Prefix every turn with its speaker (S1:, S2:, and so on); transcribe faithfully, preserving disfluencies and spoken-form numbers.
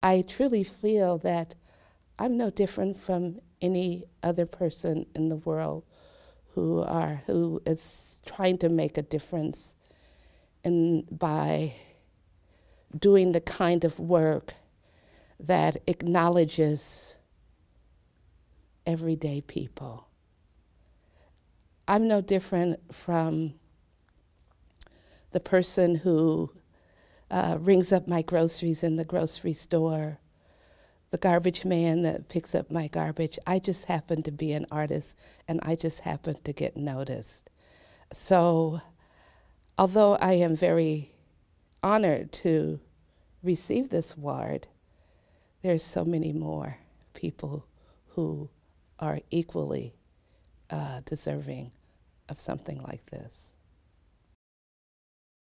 S1: I truly feel that I'm no different from any other person in the world who are who is trying to make a difference in by doing the kind of work that acknowledges everyday people. I'm no different from the person who uh, rings up my groceries in the grocery store, the garbage man that picks up my garbage. I just happen to be an artist, and I just happen to get noticed. So although I am very honored to receive this award, there's so many more people who are equally uh, deserving of something like this.